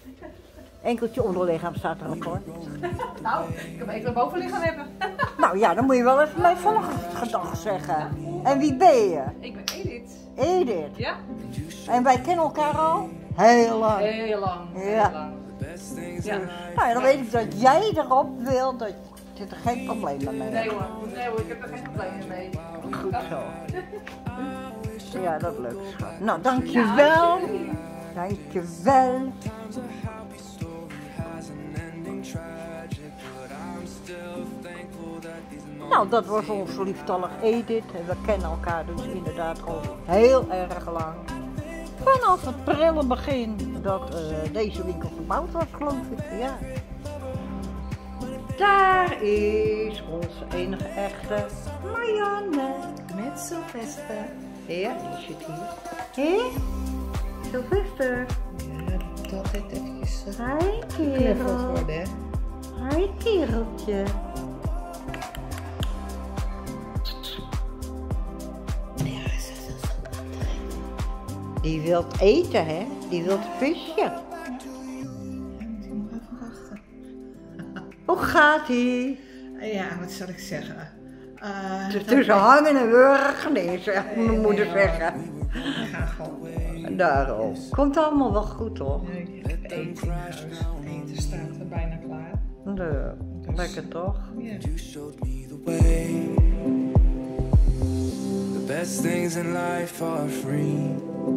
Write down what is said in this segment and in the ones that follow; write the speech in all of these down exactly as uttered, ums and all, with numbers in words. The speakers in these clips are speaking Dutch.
Enkeltje onderlichaam staat erop hoor. Nou, ik heb even boven liggen hebben. Nou ja, dan moet je wel even mijn volgers gedag zeggen. En wie ben je? Ik ben Edith. Edith. Ja? En wij kennen elkaar al? Heel lang. Heel lang. Heel Ja. lang. Ja. Nou ja, dan weet ik dat jij erop wil, dat je er geen probleem mee Nee hebt. hoor, nee hoor, ik heb er geen problemen mee. Goed zo. Ja, dat lukt schat. Nou, dankjewel. Dankjewel. Nou, dat was onze lieftallig Edith. En we kennen elkaar dus inderdaad al heel erg lang. Vanaf het prille begin dat uh, deze winkel gebouwd was, geloof ik. Ja. Daar is onze enige echte Marianne. Met Sylvester. Ja, die zit hier. Hé? Sylvester. Ja, dat moet altijd eventjes uh, Hi, geknuffeld kerel. worden, hè. Hi, kereltje. Ja, zo, zo, zo. Die wilt eten, hè? Die wilt visje. Ja, moet je nog even wachten. Hoe gaat ie? Ja, wat zal ik zeggen? Uh, Het is tussen hangen en wurgen, nee, zegt Nee, mijn moeder nee, zeggen. We gaan gewoon. En daarom. Komt allemaal wel goed, toch? Nee, ik heb eten in huis. Het eten staat er bijna klaar. Nee, lekker toch? Ja. You showed me the way. The best things in life are free.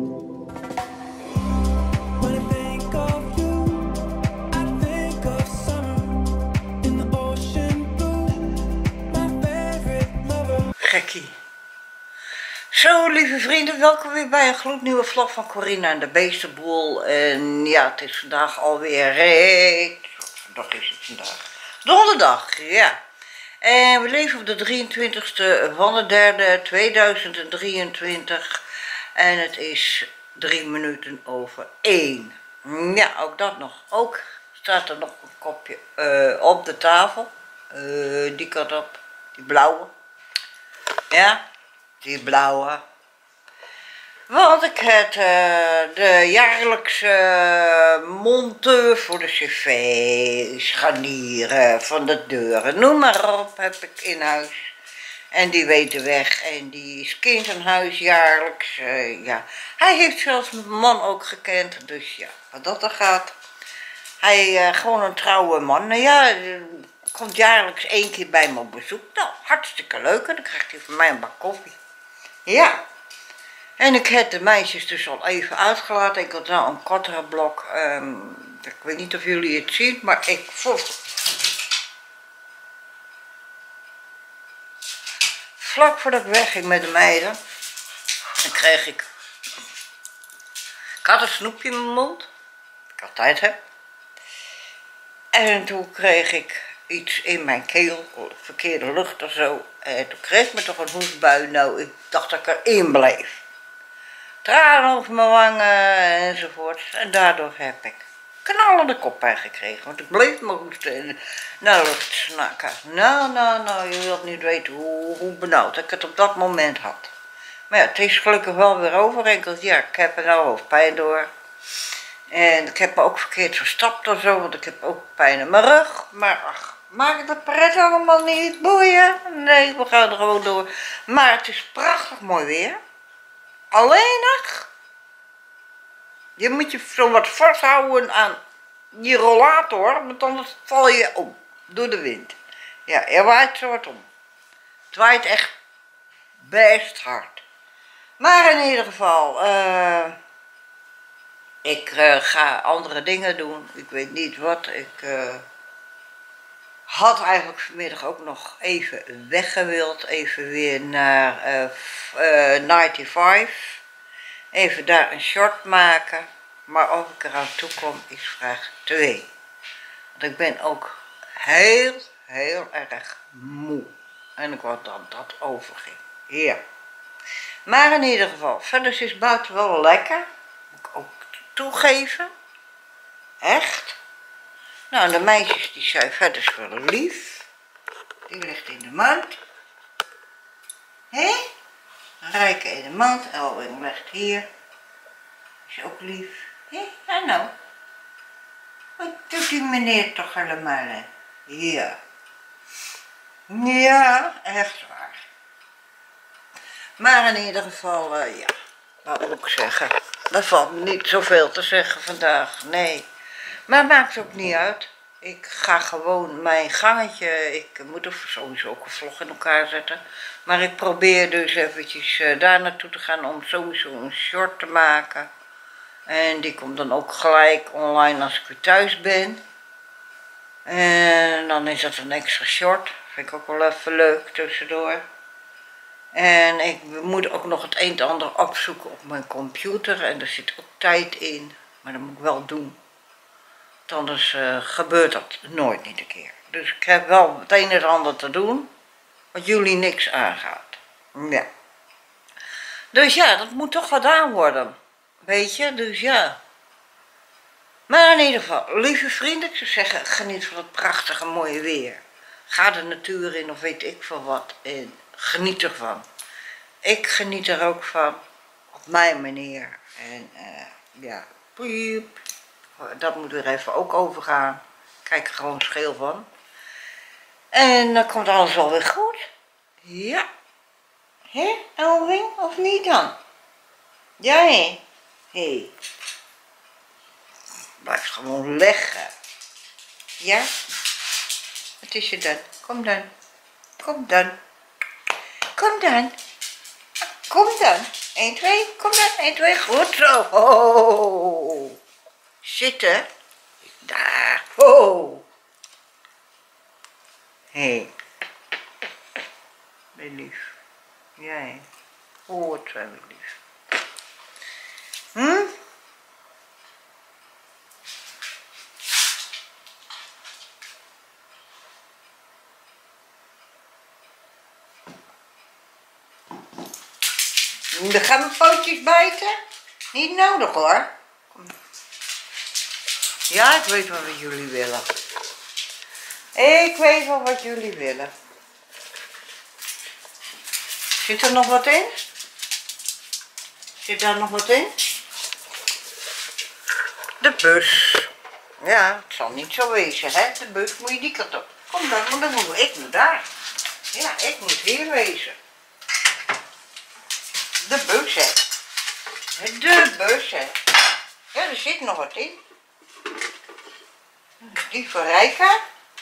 When I think of you, I think of summer in the ocean blue. My favorite lover. Gekkie. Zo, lieve vrienden, welkom weer bij een gloednieuwe vlog van Corina en de Beestenboel. En ja, het is vandaag alweer... Hey, wat dag is het vandaag? Donderdag, ja. En we leven op de drieëntwintigste van de derde, tweeduizend drieëntwintig. En het is drie minuten over één. Ja, ook dat nog. Ook staat er nog een kopje uh, op de tafel. Uh, die kant op, die blauwe. Ja. Die blauwe. Want ik heb uh, de jaarlijkse uh, monteur voor de cv's, scharnieren van de deuren, noem maar op, heb ik in huis. En die weet de weg en die is kind aan huis jaarlijks. Uh, ja. Hij heeft zelfs mijn man ook gekend, dus ja, wat dat er gaat. Hij uh, gewoon een trouwe man. Nou ja, uh, komt jaarlijks één keer bij me op bezoek. Nou, hartstikke leuk. En dan krijgt hij van mij een bak koffie. Ja, en ik heb de meisjes dus al even uitgelaten. Ik had nou een kortere blok. Um, ik weet niet of jullie het zien, maar ik vond... Vlak voordat ik wegging met de meiden, dan kreeg ik... Ik had een snoepje in mijn mond, wat ik altijd heb. En toen kreeg ik iets in mijn keel, verkeerde lucht of zo. En toen kreeg ik me toch een hoestbui. Nou, ik dacht dat ik erin bleef. Tranen over mijn wangen enzovoort. En daardoor heb ik knallende koppijn gekregen. Want ik bleef me hoesten en naar de lucht snakken. Nou, nou, nou, je wilt niet weten hoe, hoe benauwd ik het op dat moment had. Maar ja, het is gelukkig wel weer overenkeld. Ja, ik heb er nou hoofdpijn door. En ik heb me ook verkeerd verstapt of zo, want ik heb ook pijn in mijn rug. Maar ach, maakt het pret allemaal niet, boeien. Nee, we gaan er gewoon door. Maar het is prachtig mooi weer. Alleen nog, je moet je zo wat vasthouden aan die rollator, want anders val je om door de wind. Ja, er waait zo wat om. Het waait echt best hard. Maar in ieder geval... Uh, Ik uh, ga andere dingen doen, ik weet niet wat. Ik uh, had eigenlijk vanmiddag ook nog even weggewild, even weer naar uh, uh, vijfennegentig. Even daar een short maken, maar of ik eraan toe kom is vraag twee. Want ik ben ook heel, heel erg moe. En ik wou dat dat overging. Ja. Maar in ieder geval, verder is buiten wel lekker. Ik ook toegeven. Echt. Nou, de meisjes die zijn verder wel lief. Die ligt in de mand. Hé? Rijke in de mand. Elwing ligt hier. Is ook lief. Hé? En nou? Wat doet die meneer toch helemaal, hè? Ja. Ja, echt waar. Maar in ieder geval, uh, ja, wat moet ik zeggen? Er valt niet zoveel te zeggen vandaag, nee. Maar het maakt ook niet uit. Ik ga gewoon mijn gangetje, ik moet er sowieso ook een vlog in elkaar zetten. Maar ik probeer dus eventjes uh, daar naartoe te gaan om sowieso een short te maken. En die komt dan ook gelijk online als ik weer thuis ben. En dan is dat een extra short. Vind ik ook wel even leuk tussendoor. En ik moet ook nog het een en ander opzoeken op mijn computer. En er zit ook tijd in. Maar dat moet ik wel doen. Want anders uh, gebeurt dat nooit niet een keer. Dus ik heb wel het een en ander te doen. Wat jullie niks aangaat. Ja. Dus ja, dat moet toch gedaan worden. Weet je, dus ja. Maar in ieder geval, lieve vrienden, ik zou zeggen, geniet van het prachtige mooie weer. Ga de natuur in of weet ik veel wat en geniet ervan. Ik geniet er ook van, op mijn manier. En uh, ja, piep, dat moet er even ook overgaan. Kijk er gewoon scheel van. En dan komt alles wel weer goed. Ja. Hé, Elwing, of niet dan? Ja, hé. Hé. Blijf gewoon leggen. Ja? Wat is je dan? Kom dan. Kom dan. Kom dan. Kom dan. één, twee. Kom dan. één, twee. Goed zo. Ho. Zitten. Daar. Ho. Hé. Hey. Ben lief. Jij. Oh, wat zijn we lief. Hm? Dan gaan mijn pootjes bijten. Niet nodig hoor. Kom. Ja, ik weet wel wat jullie willen. Ik weet wel wat jullie willen. Zit er nog wat in? Zit daar nog wat in? De bus. Ja, het zal niet zo wezen, hè? De bus moet je die kant op. Kom dan, maar dan moet ik moet daar. Ja, ik moet hier wezen. De bus, hè. De bus, hè. Ja, er zit nog wat in. Die voor Rijka.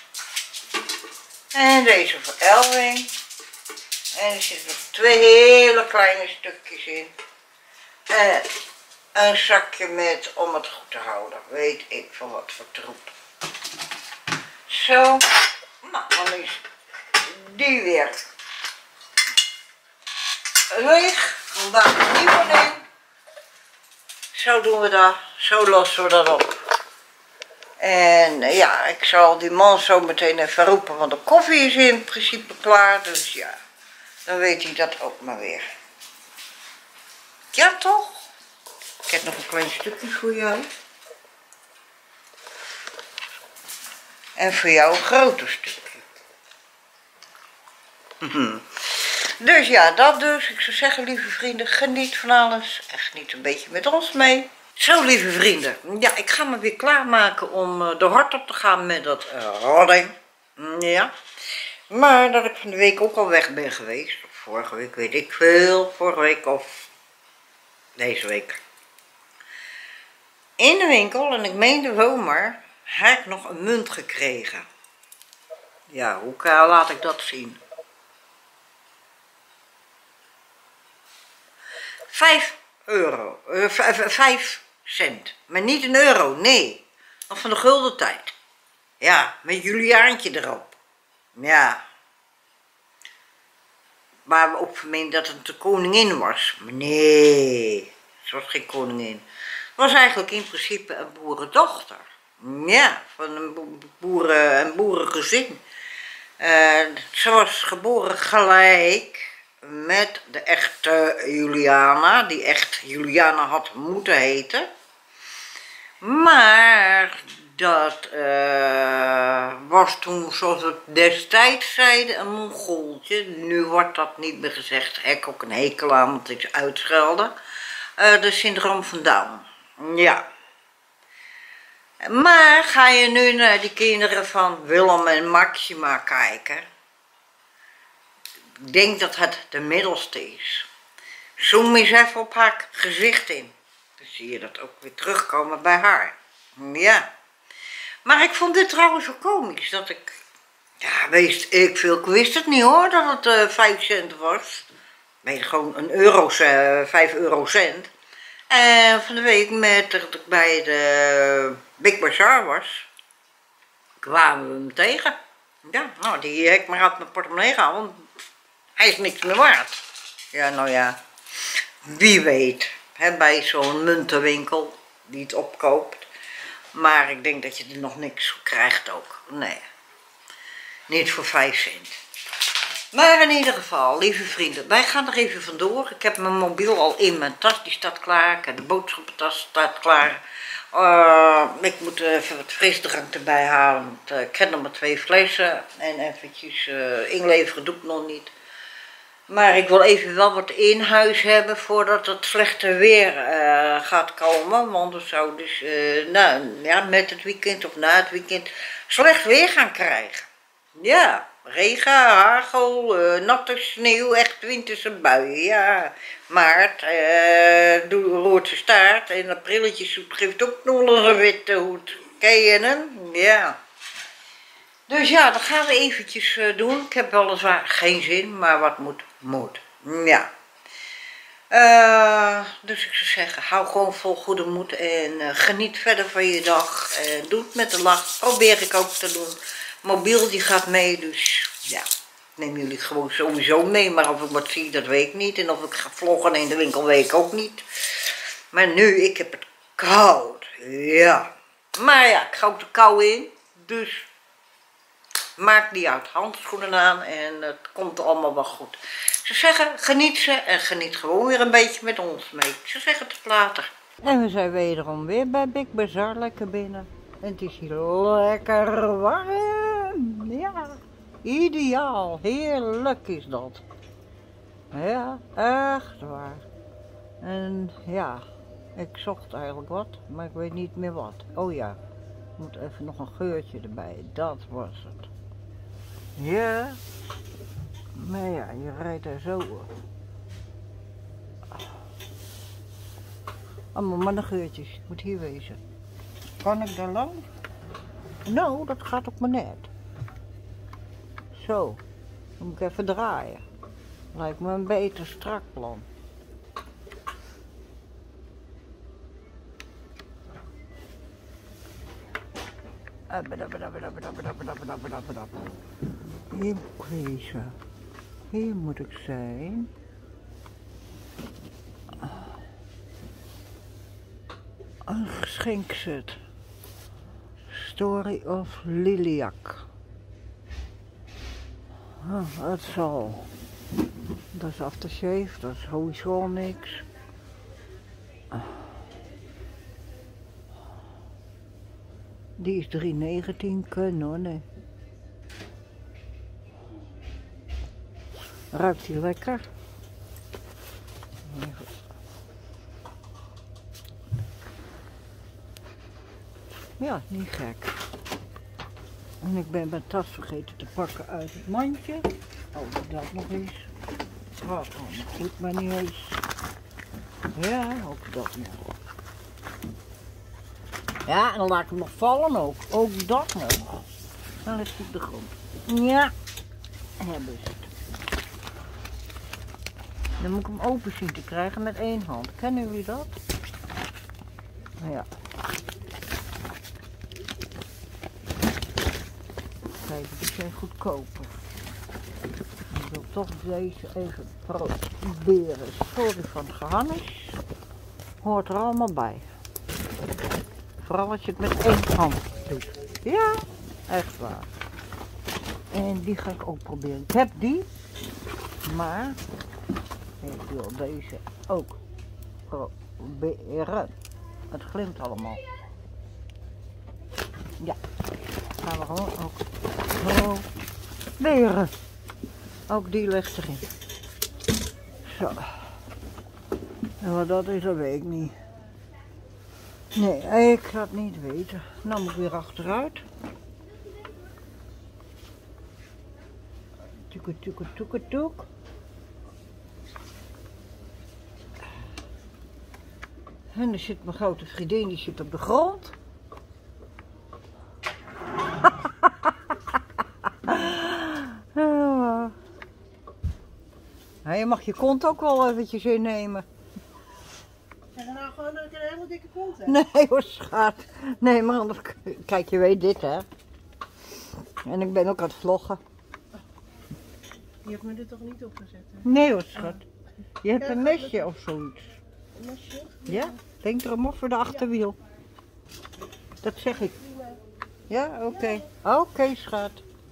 En deze voor Elwing. En er zitten nog twee hele kleine stukjes in. En een zakje met om het goed te houden. Weet ik van wat voor troep. Zo. Nou, dan is die weer leeg. Vandaag een nieuwe in. Zo doen we dat. Zo lossen we dat op. En ja, ik zal die man zo meteen even roepen, want de koffie is in principe klaar. Dus ja, dan weet hij dat ook maar weer. Ja, toch? Ik heb nog een klein stukje voor jou. En voor jou een groter stukje. Dus ja, dat dus. Ik zou zeggen, lieve vrienden, geniet van alles. En geniet een beetje met ons mee. Zo, lieve vrienden. Ja, ik ga me weer klaarmaken om de hort op te gaan met dat uh, rodding. Ja. Maar dat ik van de week ook al weg ben geweest. Vorige week weet ik veel. Vorige week of deze week. In de winkel, en ik meende zomaar, heb ik nog een munt gekregen. Ja, hoe laat ik dat zien? Vijf euro. Uh, vijf cent. Maar niet een euro, nee. Nog van de gulden tijd. Ja, met Juliaantje erop. Ja. Waar we op vermeenden dat het de koningin was. Maar nee, ze was geen koningin. Het was eigenlijk in principe een boerendochter. Ja, van een boeren, een boerengezin. Uh, ze was geboren gelijk met de echte Juliana, die echt Juliana had moeten heten. Maar dat uh, was toen, zoals we destijds zeiden, een Mongooltje. Nu wordt dat niet meer gezegd. Heb ik ook een hekel aan, want ik uitschelde. Uh, de syndroom van Down. Ja. Maar ga je nu naar die kinderen van Willem en Maxima kijken. Ik denk dat het de middelste is. Zoom eens even op haar gezicht in. Dan zie je dat ook weer terugkomen bij haar. Ja. Maar ik vond dit trouwens wel komisch. Dat ik... Ja, wist ik veel. Ik wist het niet hoor, dat het uh, vijf cent was. Nee, gewoon een euro, uh, vijf eurocent. En van de week met dat ik bij de Big Bazaar was, kwamen we hem tegen. Ja, nou, die heb ik maar uit mijn portemonnee gehaald, want hij is niks meer waard. Ja, nou ja, wie weet, hè, bij zo'n muntenwinkel die het opkoopt. Maar ik denk dat je er nog niks voor krijgt ook. Nee, niet voor vijf cent. Maar in ieder geval, lieve vrienden, wij gaan er even vandoor. Ik heb mijn mobiel al in mijn tas, die staat klaar. Ik heb de boodschappentas staat klaar. Uh, ik moet even wat frisdrank erbij halen, want uh, ik heb nog maar twee flessen. En eventjes uh, inleveren doe ik nog niet. Maar ik wil even wel wat in huis hebben voordat het slechte weer uh, gaat komen. Want het zou dus uh, nou, ja, met het weekend of na het weekend slecht weer gaan krijgen. Ja. Regen, hagel, uh, natte sneeuw, echt winterse buien, ja. Maart, uh, roert zijn staart en aprilletjeszoet geeft ook nog een witte hoed. Ken je hem? Ja. Dus ja, dat gaan we eventjes uh, doen. Ik heb weliswaar geen zin, maar wat moet, moet. Ja. Uh, dus ik zou zeggen, hou gewoon vol goede moed en uh, geniet verder van je dag. En doe het met de lach, probeer ik ook te doen. Mobiel die gaat mee, dus ja, neem jullie gewoon sowieso mee. Maar of ik wat zie, dat weet ik niet. En of ik ga vloggen in de winkel, weet ik ook niet. Maar nu, ik heb het koud, ja. Maar ja, ik ga ook de kou in, dus maakt niet uit. Handschoenen aan en het komt allemaal wel goed. Ik zou zeggen, geniet ze en geniet gewoon weer een beetje met ons mee. Ik zou zeggen, tot later. En we zijn wederom weer bij Big Bazaar, lekker binnen. En het is hier lekker warm. Ja, ideaal. Heerlijk is dat. Ja, echt waar. En ja, ik zocht eigenlijk wat, maar ik weet niet meer wat. Oh ja, ik moet even nog een geurtje erbij. Dat was het. Ja, maar ja, je rijdt er zo op. Allemaal mannengeurtjes, ik moet hier wezen. Kan ik daar lang? Nou, dat gaat op me net. Zo, dan moet ik even draaien. Lijkt me een beter strak plan. Hier moet ik wezen. Hier moet ik zijn. Een geschenkset. Story of Liliac. Oh, het zal. Dat is aftershave, dat is sowieso niks. Die is drie negentien, kunnen hoor, nee. Ruikt die lekker? Ja, niet gek. En ik ben mijn tas vergeten te pakken uit het mandje. Oh, dat nog eens. Oh, oh goed, maar niet eens. Ja, ook dat nog. Ja, en dan laat ik hem nog vallen ook. Ook dat nog. Dan ligt hij op de grond. Ja, hebben ze het. Dan moet ik hem open zien te krijgen met één hand. Kennen jullie dat? Ja. Kijk, die zijn goedkoper. Ik wil toch deze even proberen. Sorry van het gehannes. Hoort er allemaal bij. Vooral als je het met één hand doet. Ja, echt waar. En die ga ik ook proberen. Ik heb die, maar ik wil deze ook proberen. Het glimt allemaal. Ja, gaan we gewoon ook proberen. Ook die ligt erin. Zo. En wat dat is, dat weet ik niet. Nee, ik ga het niet weten. Nou moet ik weer achteruit. Toeke, toeke, toeke, toek. En dan zit mijn grote vriendin, die zit op de grond. Ja, je mag je kont ook wel eventjes innemen. Zeg nou gewoon dat ik een hele dikke kont heb. Nee hoor, schat. Nee, maar anders... Kijk, je weet dit, hè. En ik ben ook aan het vloggen. Je hebt me er toch niet op gezet, hè? Nee hoor, schat. Je hebt een mesje of zoiets. Een mesje? Ja? Denk erom op voor de achterwiel. Dat zeg ik. Ja, oké. Okay. Oké, okay, schat.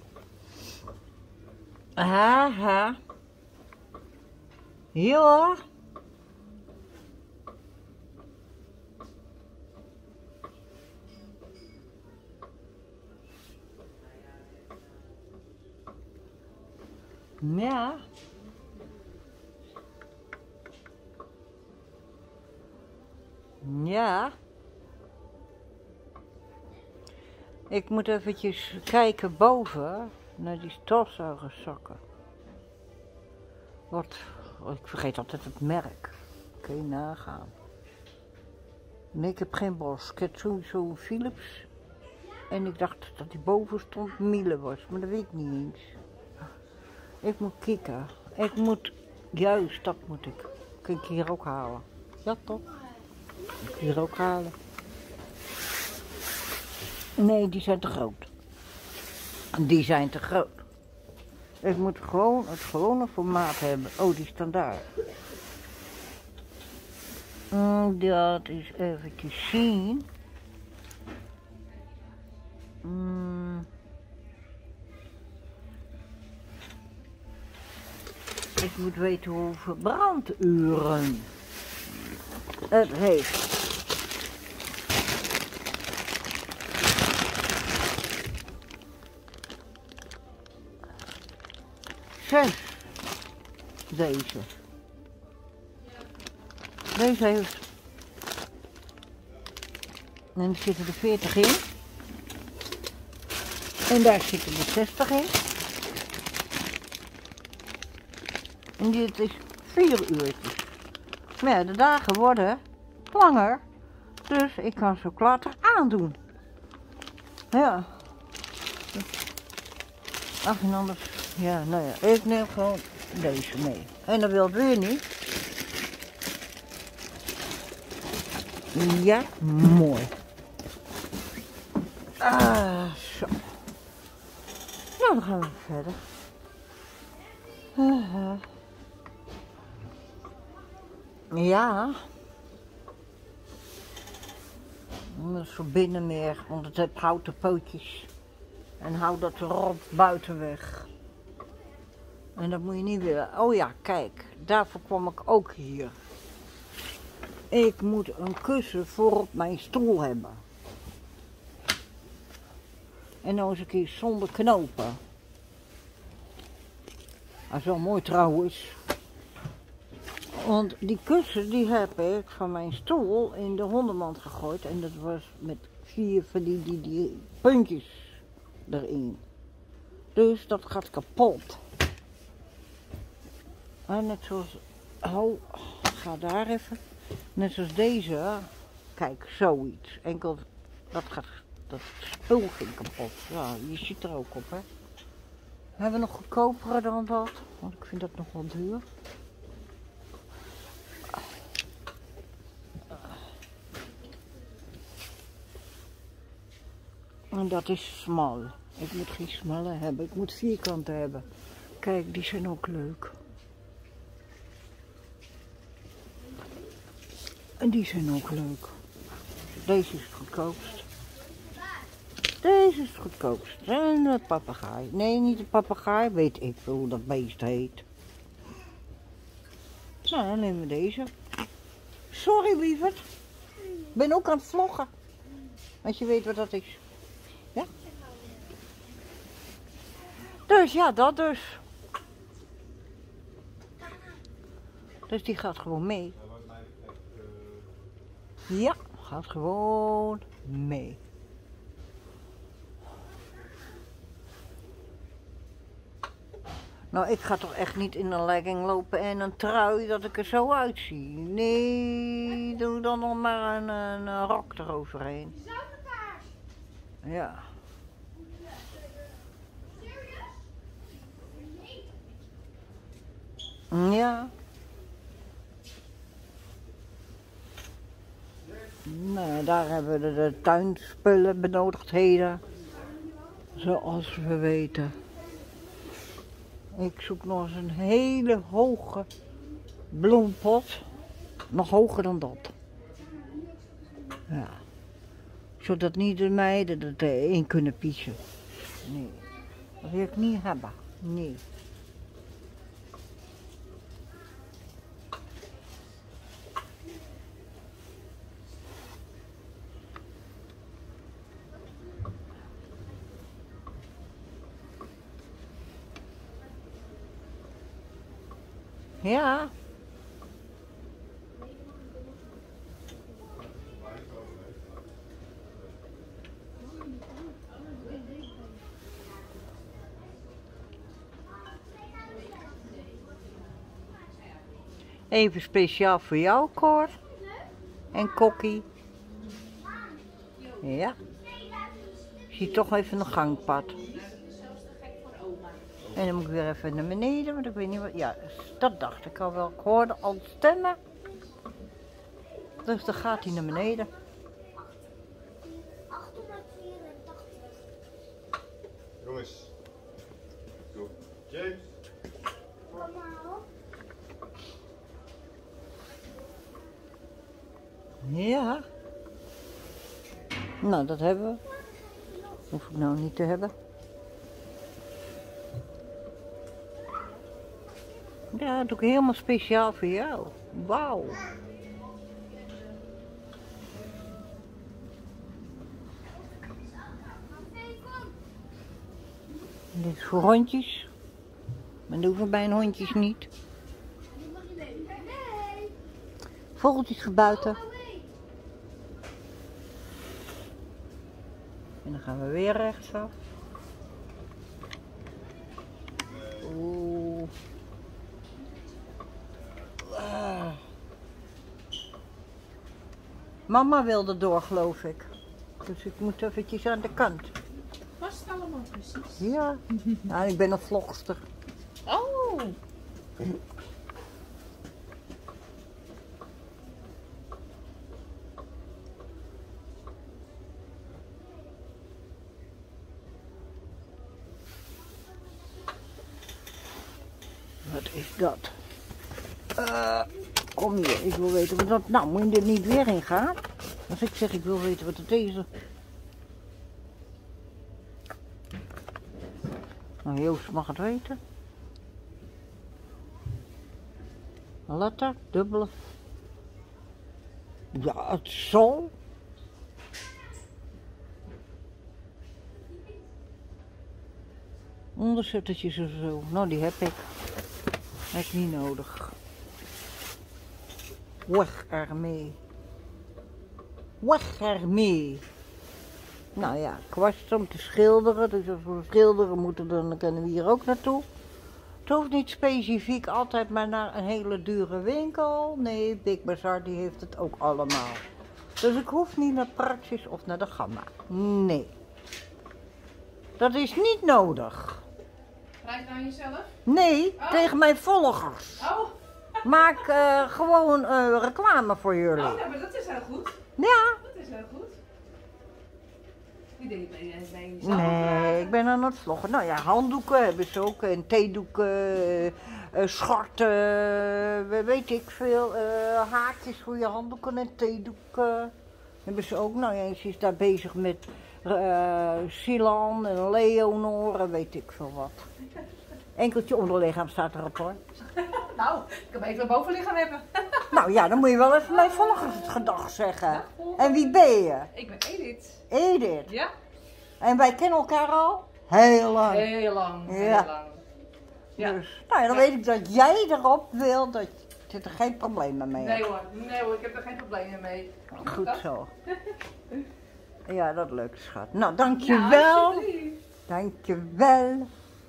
Haha. Hier hoor. Ja. Ja. Ik moet eventjes kijken boven naar die stofzuigerzakken. Wat, ik vergeet altijd het merk. Kun je nagaan. Nee, ik heb geen Bosch. Ik heb sowieso een Philips. En ik dacht dat die boven stond Miele was, maar dat weet ik niet eens. Ik moet kikken. Ik moet, juist dat moet ik. Kun ik hier ook halen? Ja toch? Kun ik hier ook halen? Nee, die zijn te groot. Die zijn te groot. Ik moet gewoon het gewone formaat hebben. Oh, die staan daar. Mm, dat is eventjes zien. Mm. Ik moet weten hoeveel branduren het heeft. Zes. Deze. Deze heeft. En er zitten er veertig in. En daar zitten er zestig in. En dit is vier uurtjes. Maar ja, de dagen worden langer. Dus ik kan ze ook later aandoen. Ja. Ach, en anders. Ja, nou ja, ik neem gewoon deze mee. En dat wil het weer niet. Ja, mooi. Ah, zo. Nou, dan gaan we verder. Uh-huh. Ja. Dat is voor binnen meer, want het heeft houten pootjes. En hou dat rond buiten weg. En dat moet je niet willen. Oh ja, kijk, daarvoor kwam ik ook hier. Ik moet een kussen voor op mijn stoel hebben. En nou eens een keer zonder knopen. Dat is wel mooi trouwens. Want die kussen die heb ik van mijn stoel in de hondenmand gegooid. En dat was met vier van die, die, die puntjes erin. Dus dat gaat kapot. En net zoals, oh, ga daar even. Net zoals deze, kijk, zoiets. Enkel, dat gaat, dat spul ging kapot. Ja, je ziet er ook op, hè. Hebben we nog goedkopere dan dat? Want ik vind dat nog wel duur. En dat is smal. Ik moet geen smalle hebben, ik moet vierkante hebben. Kijk, die zijn ook leuk. En die zijn ook leuk. Deze is het goedkoopst. Deze is het goedkoopst. En de papegaai. Nee, niet de papegaai. Weet ik veel hoe dat beest heet. Nou, dan nemen we deze. Sorry, lieverd. Ik ben ook aan het vloggen. Als je weet wat dat is. Ja? Dus ja, dat dus. Dus die gaat gewoon mee. Ja, gaat gewoon mee. Nou, ik ga toch echt niet in een legging lopen en een trui dat ik er zo uitzie. Nee, doe dan nog maar een, een, een rok eroverheen. Ja. Ja. Nou, daar hebben we de, de tuinspullen, benodigdheden. Zoals we weten. Ik zoek nog eens een hele hoge bloempot. Nog hoger dan dat. Ja. Zodat niet de meiden er in kunnen piezen. Nee. Dat wil ik niet hebben. Nee. Ja. Even speciaal voor jou, Cor. En Kokkie. Ja. Ik zie toch even een gangpad. En dan moet ik weer even naar beneden, want ik weet niet wat... Ja, dat dacht ik al wel. Ik hoorde al stemmen. Dus dan gaat hij naar beneden. Jongens. Go. James. Ja. Nou, dat hebben we. Hoef ik nou niet te hebben. Ja, dat doe ik helemaal speciaal voor jou. Wauw. Dit is voor hondjes. Maar dat hoeven bij een hondjes niet. Vogeltjes gebuiten. En dan gaan we weer rechtsaf. Oeh. Ah. Mama wilde door, geloof ik. Dus ik moet eventjes aan de kant. Was het allemaal precies? Ja. Nou, ik ben een vlogster. Oh! Wat is dat? Uh, kom hier, ik wil weten wat dat... Nou, moet je er niet weer in gaan? Als ik zeg ik wil weten wat het is. Nou, Joost mag het weten. Letter, dubbele. Ja, het zal. Onderzettertjes of zo. Nou, die heb ik. Heb ik niet nodig. Weg ermee. Weg ermee. Nou ja, kwasten om te schilderen. Dus als we schilderen moeten, dan kunnen we hier ook naartoe. Het hoeft niet specifiek altijd maar naar een hele dure winkel. Nee, Big Bazaar die heeft het ook allemaal. Dus ik hoef niet naar Praxis of naar de Gamma. Nee. Dat is niet nodig. Rijd aan jezelf? Nee, Oh. tegen mijn volgers. Oh! Maak uh, gewoon uh, reclame voor jullie. Oh, nou, maar dat is heel goed. Ja. Dat is heel goed. Ik denk dat je bij jezelf Nee, ik ben aan het vloggen. Nou ja, handdoeken hebben ze ook. En theedoeken, uh, uh, schorten, uh, weet ik veel. Uh, haakjes voor je handdoeken en theedoeken. Hebben ze ook. Nou ja, ze is daar bezig met uh, Silan en Leonor en weet ik veel wat. Enkeltje onderlichaam staat erop hoor. Nou, ik heb even een bovenlichaam hebben. Nou ja, dan moet je wel even mijn volgers het gedag zeggen. En wie ben je? Ik ben Edith. Edith. Ja? En wij kennen elkaar al heel lang. Heel lang. Heel Ja. lang. Ja. Dus, nou ja, dan weet ik dat jij erop wil dat zit er geen problemen mee. Nee hoor, nee hoor, ik heb er geen problemen mee. Goed Dat? zo. Ja, dat lukt, schat. Nou, dankjewel. Ja, alsjeblieft. Dankjewel.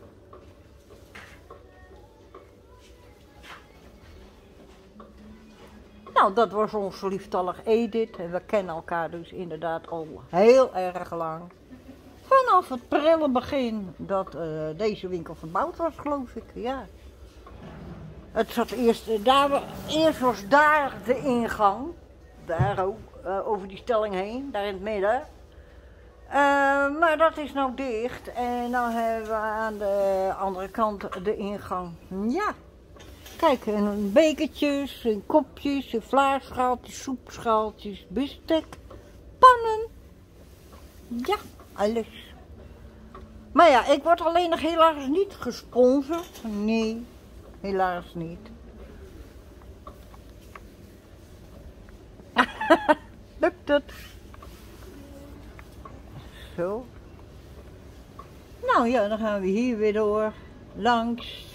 Nou, dat was onze lieftallig Edith. En we kennen elkaar dus inderdaad al heel erg lang. Vanaf het prille begin dat uh, deze winkel verbouwd was, geloof ik. Ja. Het zat eerst, daar, eerst was daar de ingang. Daar ook, uh, over die stelling heen, daar in het midden. Uh, maar dat is nou dicht. En dan hebben we aan de andere kant de ingang. Ja. Kijk, en bekertjes, en kopjes, en vlaarschaaltjes, soepschaaltjes, bestek, pannen. Ja, alles. Maar ja, ik word alleen nog helaas niet gesponsord. Nee, helaas niet. Lukt het? Zo. Nou ja, dan gaan we hier weer door. Langs.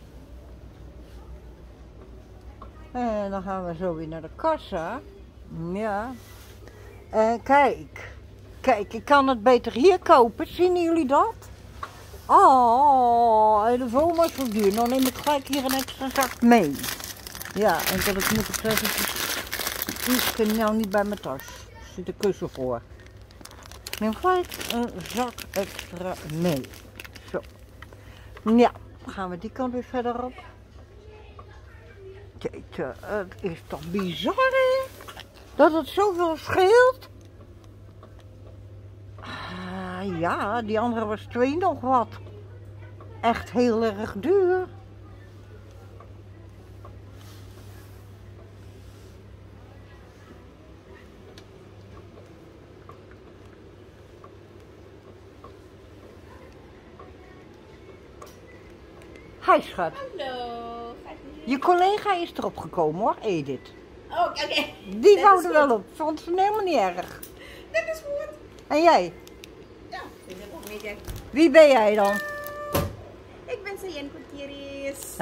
En dan gaan we zo weer naar de kassa. Ja. En kijk. Kijk, ik kan het beter hier kopen. Zien jullie dat? Oh, en de Voma is zo duur. Dan neem ik gelijk hier een extra zak mee. Ja, en dat ik moet ik zeggen. Ik kan nou niet bij mijn tas. Er zit een kussen voor. Neem gelijk een zak extra mee. Zo. Ja, dan gaan we die kant weer verder op. Jeetje, het is toch bizar, hè? Dat het zoveel scheelt. Ah, ja, die andere was twee nog wat. Echt heel erg duur. Hi, schat. Hallo. Je collega is erop gekomen, hoor, Edith. Oh, oké. Okay. Die wou er wel op. Vond ze helemaal niet erg. Dat is goed. En jij? Ja, ik heb ook niet. Wie ben jij dan? Ik ben Sayen Gutierrez.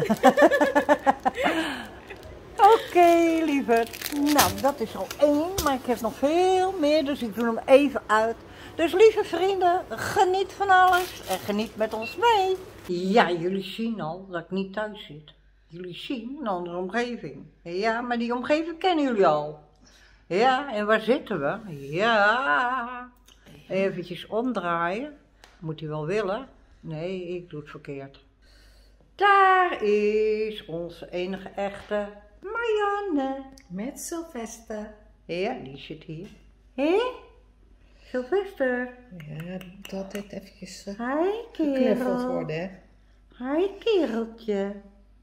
Oké, okay, lieverd. Nou, dat is al één, maar ik heb nog veel meer, dus ik doe hem even uit. Dus lieve vrienden, geniet van alles en geniet met ons mee. Ja, jullie zien al dat ik niet thuis zit. Jullie zien een andere omgeving. Ja, maar die omgeving kennen jullie al. Ja, en waar zitten we? Ja, eventjes omdraaien. Moet hij wel willen? Nee, ik doe het verkeerd. Daar is onze enige echte Marianne. Met Sylvester. Ja, die zit hier. Hé? Sylvester. Ja, dat dit eventjes uh, Hi, geknuffeld kerel. worden, hè. Hi, kereltje.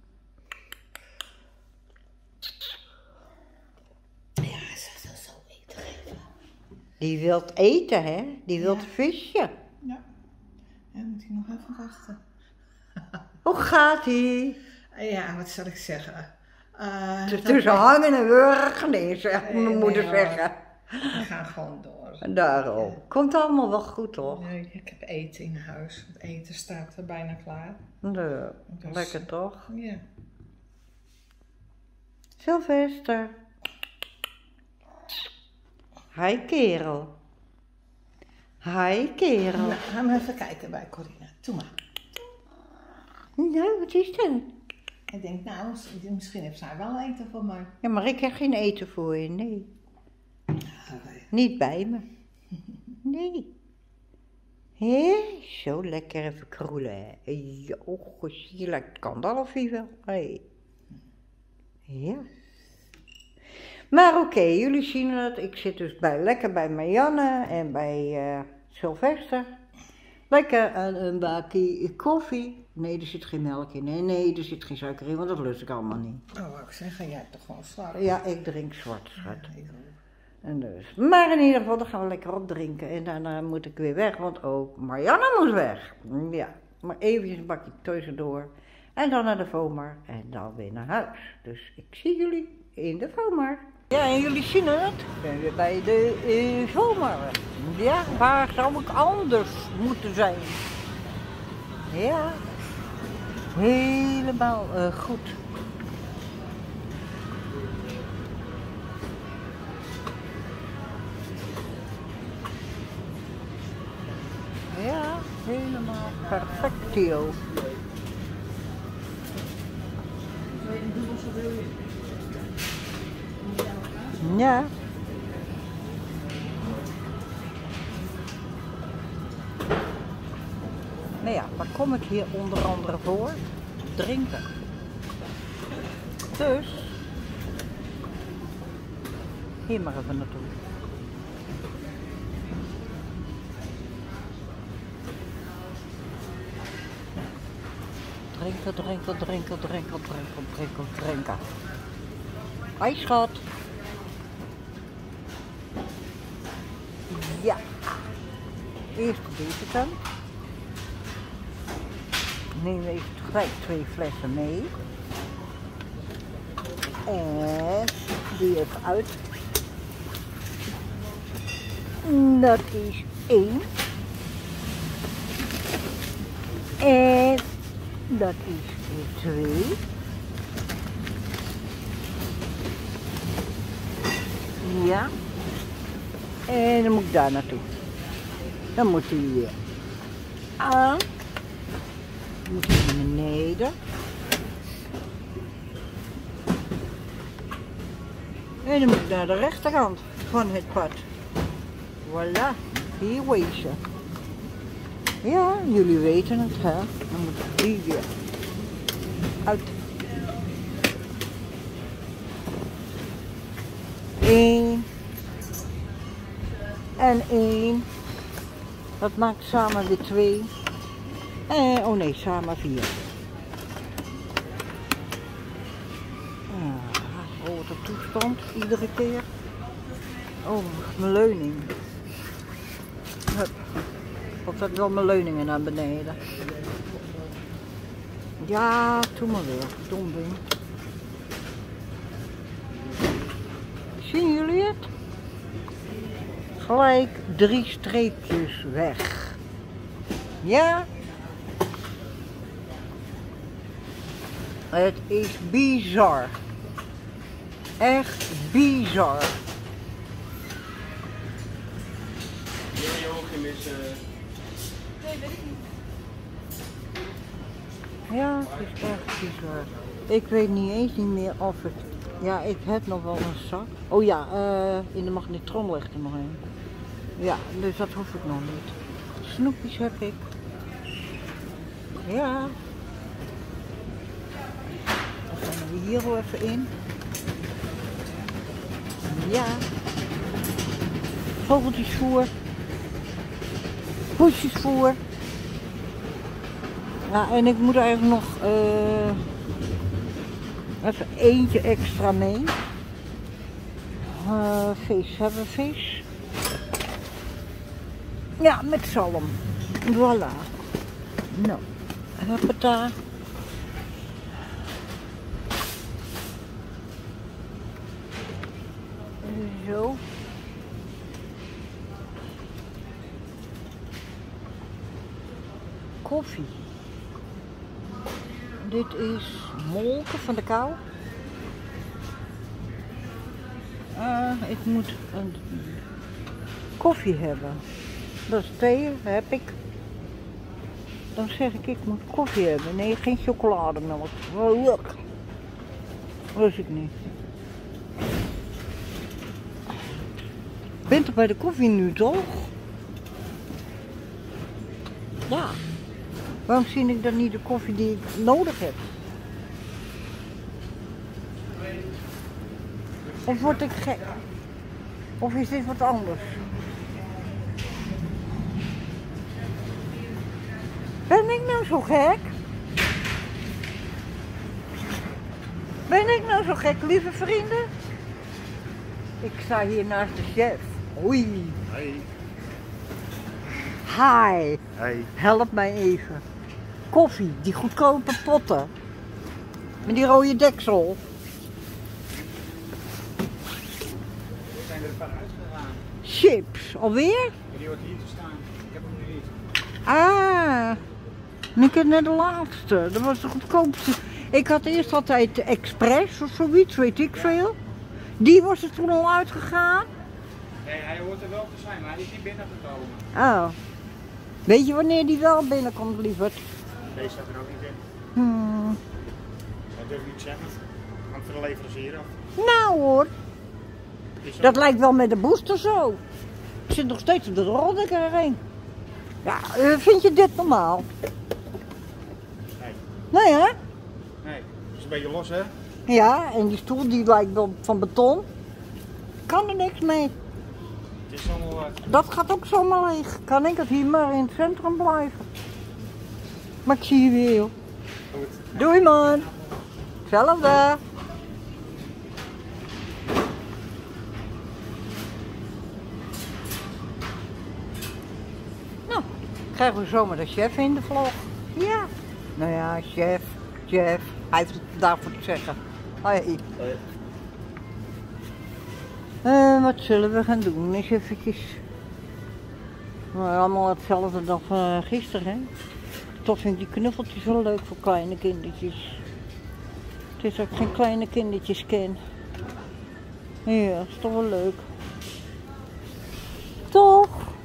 Ja, ze wil zo eten geven. Die wilt eten, hè? Die wilt Ja. visje. Ja. Ja, moet hij nog even wachten. Hoe gaat ie? Ja, wat zal ik zeggen? Uh, Het is tussen hangen en wurgen, nee, zegt Nee, mijn moeder nee, hoor. zeggen. We gaan gewoon door. En daarom. Komt allemaal wel goed, toch? Nee, ik heb eten in huis. Het eten staat er bijna klaar. Nee, Dus, lekker toch? Ja. Sylvester. Hi, kerel. Hi, kerel. Nou, gaan we even kijken bij Corina. Doe maar. Nou, wat is dat? Ik denk, nou, misschien heeft zij wel eten voor mij. Ja, maar ik heb geen eten voor je, nee. Niet bij me. Nee. Hé, zo lekker even kroelen, hè. Ja, oh, zie je, lekker kan dat of wel. Hey. Ja. Maar oké, okay, jullie zien het. Ik zit dus bij, lekker bij Marianne en bij uh, Sylvester. Lekker een, een bakje koffie. Nee, er zit geen melk in. Nee, nee, er zit geen suiker in, want dat lust ik allemaal niet. Oh, wou ik zeggen, jij hebt toch gewoon zwart? Ja, ik drink zwart, schat. Ja, ik ook. En dus. Maar in ieder geval, dan gaan we lekker opdrinken. En daarna moet ik weer weg, want ook Marianne moet weg. Ja, maar eventjes een bakje tussendoor. En dan naar de Vomar. En dan weer naar huis. Dus ik zie jullie in de Vomar. Ja, en jullie zien het. Ik ben weer bij de uh, Vomar. Ja, waar zou ik anders moeten zijn? Ja, helemaal uh, goed. helemaal perfectio. Ja. Nou ja, waar kom ik hier onder andere voor? Drinken. Dus, hier maar even naartoe. Drinken, drinken, drinken, drinken, drinken, drinken, drinken. Hoi schat. Ja. Eerst deze kant. Neem even gelijk twee flessen mee. En die even uit. Dat is één. En dat is twee. Ja. En dan moet ik daar naartoe. Dan moet hij weer aan. Dan moet hij naar beneden. En dan moet ik naar de rechterkant van het pad. Voilà, hier wezen. Ja, jullie weten het, hè. Dan moet ik die weer uit. Eén. En één. Dat maakt samen weer twee. En, oh nee, samen vier. Ah, oh, wat een toestand, iedere keer. Oh, mijn leuning. Hup. Of dat wel mijn leuningen naar beneden. Ja, doe maar weer. Dom ding. Zien jullie het? Gelijk drie streepjes weg. Ja? Het is bizar. Echt bizar. Wil je ook geen missen? Nee, weet ik niet. Ja, het is echt bizar. Ik weet niet eens niet meer of het... Ja, ik heb nog wel een zak. Oh ja, uh, in de magnetron ligt er nog een. Ja, dus dat hoef ik nog niet. Snoepjes heb ik. Ja. Dan gaan we hier wel even in. Ja. Vogeltjesvoer. Poesjesvoer. Ja, en ik moet eigenlijk nog uh, even eentje extra mee. Uh, vis, hebben we vis? Ja, met zalm. Voilà. Nou, hoppata. Zo. Koffie. Dit is molken van de kou. Uh, ik moet een koffie hebben. Dat is thee, heb ik. Dan zeg ik, ik moet koffie hebben. Nee, geen chocolademelk. Oh, look. Lust ik niet. Bent er bij de koffie nu, toch? Ja. Waarom zie ik dan niet de koffie die ik nodig heb? Of word ik gek? Of is dit wat anders? Ben ik nou zo gek? Ben ik nou zo gek, lieve vrienden? Ik sta hier naast de chef. Oei. Hey. Hi. Hey. Help mij even. Koffie, die goedkope potten. Met die rode deksel. We zijn er een paar uitgegaan. Chips, alweer? Die hoort hier te staan. Ik heb hem nu niet. Ah, en ik heb net de laatste. Dat was de goedkoopste. Ik had eerst altijd de Express of zoiets, weet ik veel. Die was er toen al uitgegaan. Nee, hij hoort er wel te zijn, maar hij is niet binnengekomen. Oh. Weet je wanneer die wel binnenkomt, lieverd? Deze staat er ook niet in. Hmm. Dat durf ik niet te zeggen. Hangt van de leverancier af. Nou hoor, Is dat lijkt wel met de booster zo. Ik zit nog steeds op de roldekker heen. Ja, eh, vind je dit normaal? Nee. Nee hè? Nee. Het is een beetje los, hè? Ja, en die stoel die lijkt wel van beton. Kan er niks mee. Het is allemaal wat. Dat gaat ook zomaar leeg. Kan ik het hier maar in het centrum blijven? Maar ik zie je weer, joh. Goed. Doei man. Hetzelfde. Nou, krijgen we zomaar de chef in de vlog. Ja. Nou ja, chef, chef. Hij heeft het daarvoor te zeggen. Hoi. Uh, wat zullen we gaan doen? Eens eventjes. Nou, allemaal hetzelfde dan van gisteren, hè? Toch vind ik die knuffeltjes wel leuk voor kleine kindertjes. Het is ook geen kleine kindertjes ken. Ja, dat is toch wel leuk. Toch?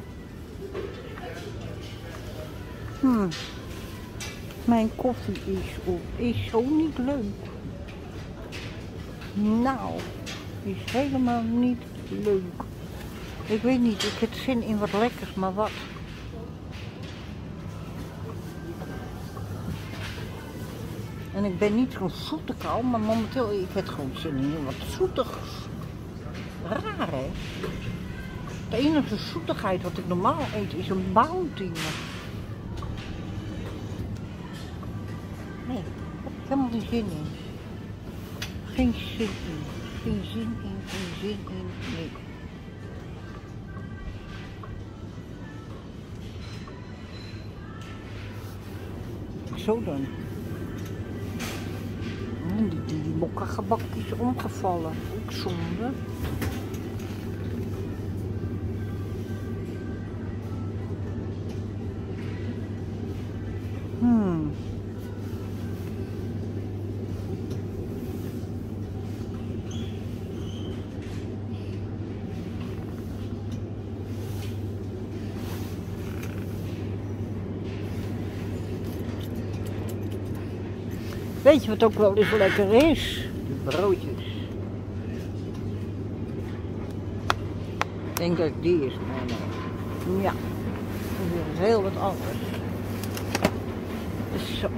Hm. Mijn koffie is op. Is zo niet leuk. Nou, is helemaal niet leuk. Ik weet niet, ik heb zin in wat lekkers, maar wat? En ik ben niet zo'n zoete kou, maar momenteel ik heb gewoon zin in wat zoetigs. Raar hè? De enige zoetigheid wat ik normaal eet is een Bounty. Nee, daar heb ik helemaal geen zin in. Geen zin in, geen zin in, geen zin in, nee. Zo dan. Die, die, die mokkagebak is omgevallen. Ook zonde. Hmm. Weet je wat ook wel eens lekker is? De broodjes. Ik denk dat ik die is meeneem. Ja, dat is heel wat anders. Zo.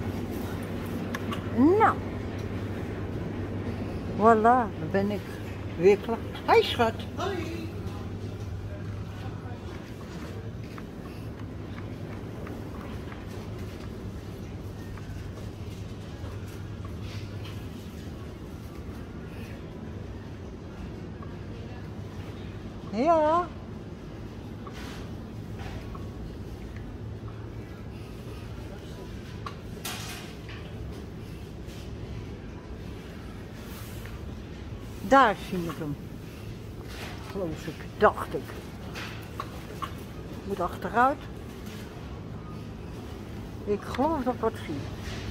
Nou. Voilà, dan ben ik weer klaar. Hoi schat. Hoi. Ja. Daar zie ik hem. Geloof ik, dacht ik. Moet achteruit. Ik geloof dat ik wat zie.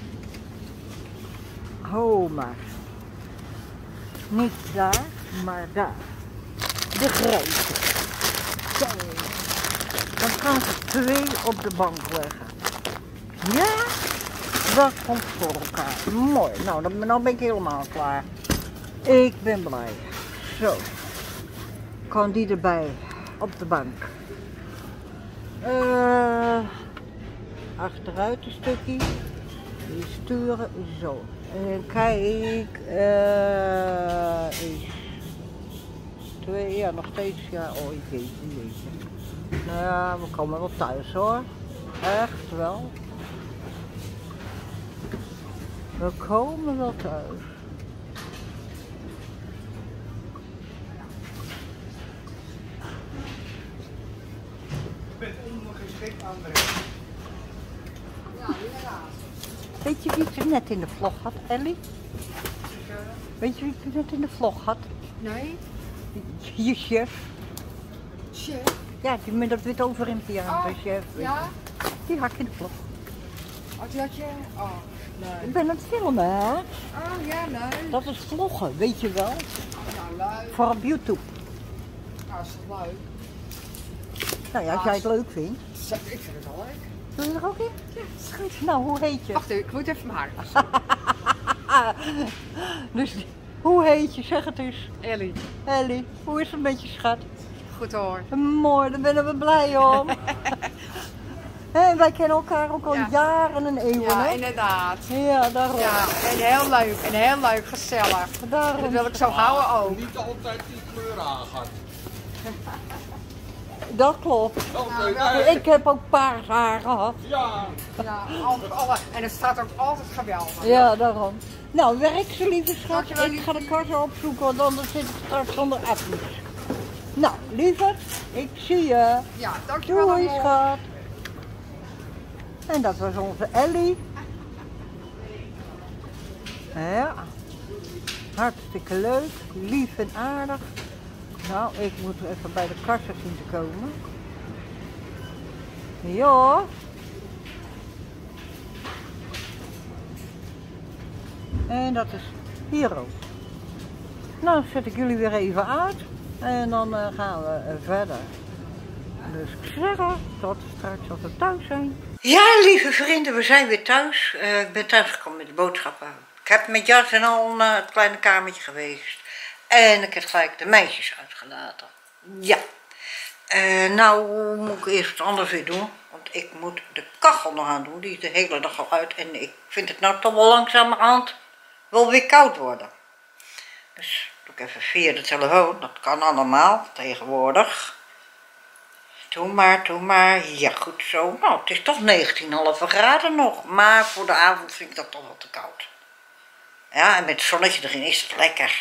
Ho maar. Niet daar, maar daar. De grijze. Zo. Dan gaan ze twee op de bank leggen. Ja, dat komt voor elkaar. Mooi. Nou, dan, nou ben ik helemaal klaar. Ik ben blij. Zo. Kan die erbij op de bank. Uh, achteruit een stukje. Die sturen zo. En kijk. Uh, is twee, ja nog steeds. Ja, oh jeetje, jeetje. Nou ja, we komen wel thuis hoor. Echt wel. We komen wel thuis. Weet je wie ik er net in de vlog had, Ellie? Weet je wie ik er net in de vlog had? Nee? Je chef. Chef? Ja, die met dat wit overhemdje aan, de chef. Ja? Die had ik in de vlog. Oh, die had je? Oh, nee. Ik ben aan het filmen, hè? Oh, ja, leuk. Dat is vloggen, weet je wel? Oh, nou, leuk. Voor op YouTube. Nou, is toch leuk? Nou ja, als jij het leuk vindt. Zo, ik vind het wel leuk. Wil je er ook in? Ja, is goed. Nou, hoe heet je? Wacht even, ik moet even mijn haar wassen. Dus, hoe heet je? Zeg het eens. Ellie, Ellie, hoe is het met je schat? goed hoor. Mooi, daar ben we blij om. En wij kennen elkaar ook al Ja. jaren en eeuwen, Ja, hè? inderdaad. Ja, daarom. Ja, en heel leuk, en heel leuk, gezellig. daarom. Dat wil ik zo houden ook. Niet altijd die kleur aangehad. Dat klopt. Oké, wel. Ik heb ook paars haar gehad. ja. Ja, altijd, alle, en het staat ook altijd geweldig. Ja, daarom. Nou, werk ze lieve schat. Dankjewel, Ik lief. ga de kassa opzoeken, want anders zit ik straks zonder appjes. Nou, lieverd, ik zie je. Ja, dankjewel. Doei, allemaal. schat. En dat was onze Ellie. Ja, hartstikke leuk, lief en aardig. Nou, ik moet even bij de kassa zien te komen. Ja. En dat is hier ook. Nou, zet ik jullie weer even uit. En dan uh, gaan we uh, verder. Dus ik zeg tot straks als we thuis zijn. Ja, lieve vrienden, we zijn weer thuis. Uh, ik ben thuisgekomen met de boodschappen. Ik heb met jas en al naar het kleine kamertje geweest. En ik heb gelijk de meisjes uitgelaten. Ja. Uh, nou moet ik eerst wat anders weer doen. Want ik moet de kachel nog aan doen. Die is de hele dag al uit. En ik vind het nou toch wel langzamerhand wel weer koud worden. Dus doe ik even via de telefoon. Dat kan allemaal tegenwoordig. Doe maar, doe maar. Ja, goed zo. Nou, het is toch negentien komma vijf graden nog. Maar voor de avond vind ik dat toch wel te koud. Ja, en met het zonnetje erin is het lekker.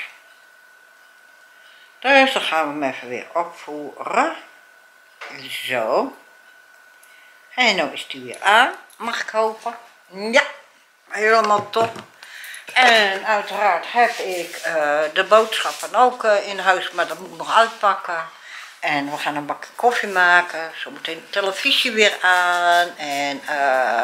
Dus dan gaan we hem even weer opvoeren. Zo. En nu is die weer aan. Mag ik hopen? Ja, helemaal top. En uiteraard heb ik uh, de boodschappen ook uh, in huis, maar dat moet ik nog uitpakken. En we gaan een bakje koffie maken. Zometeen de televisie weer aan. En uh,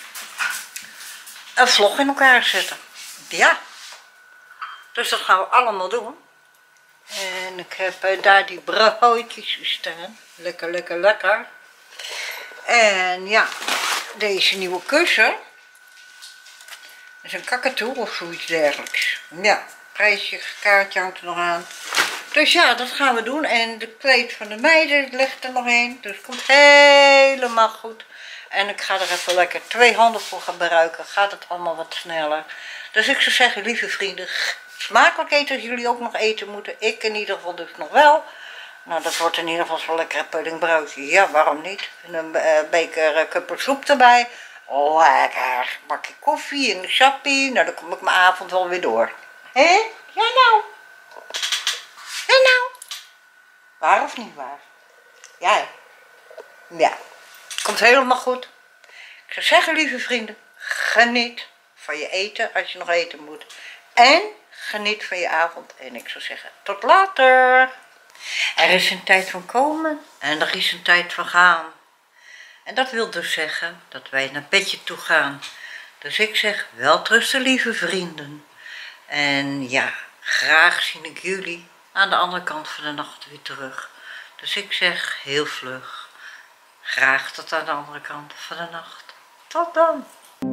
een vlog in elkaar zetten. Ja. Dus dat gaan we allemaal doen. En ik heb uh, daar die broodjes staan. Lekker, lekker, lekker. En ja, deze nieuwe kussen. Dat is een kakatoe of zoiets dergelijks. Ja, prijsje, kaartje hangt er nog aan. Dus ja, dat gaan we doen. En de kleed van de meiden ligt er nog in. Dus het komt helemaal goed. En ik ga er even lekker twee handen voor gebruiken. Gaat het allemaal wat sneller. Dus ik zou zeggen, lieve vrienden, smakelijk eten als jullie ook nog eten moeten. Ik in ieder geval dus nog wel. Nou, dat wordt in ieder geval zo'n lekkere puddingbroodje. Ja, waarom niet? En een uh, beker uh, kuppersoep erbij. Lekker. Bakje koffie en een sappie. Nou, dan kom ik mijn avond wel weer door. Hé? Ja nou. Ja nou. Waar of niet waar? Ja. Ja. Komt helemaal goed. Ik zou zeggen, lieve vrienden, geniet van je eten als je nog eten moet. En geniet van je avond. En ik zou zeggen, tot later. Er is een tijd van komen en er is een tijd van gaan. En dat wil dus zeggen dat wij naar bedje toe gaan. Dus ik zeg, welterusten lieve vrienden. En ja, graag zie ik jullie aan de andere kant van de nacht weer terug. Dus ik zeg, heel vlug, graag tot aan de andere kant van de nacht. Tot dan.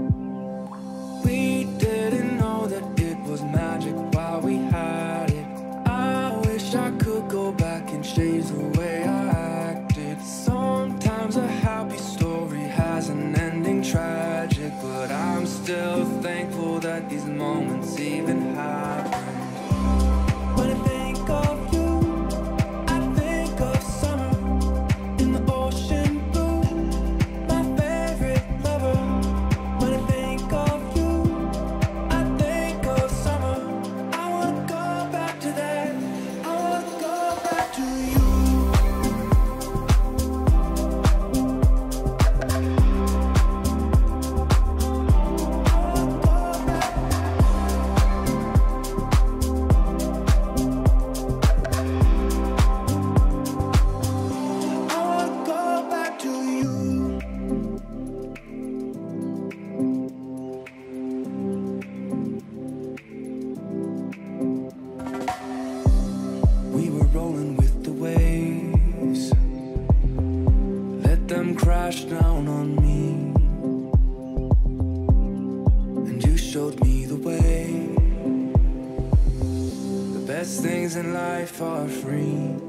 We didn't know that it was magic while we had it. I wish I could go back and change the way I acted. Sometimes a happy story has an ending tragic, but I'm still thankful that these moments even happened. When I think of you, I think of summer in the ocean blue, my favorite lover. When I think of you, I think of summer. I wanna go back to that. I wanna go back to you. I wanna go back. things in life are free.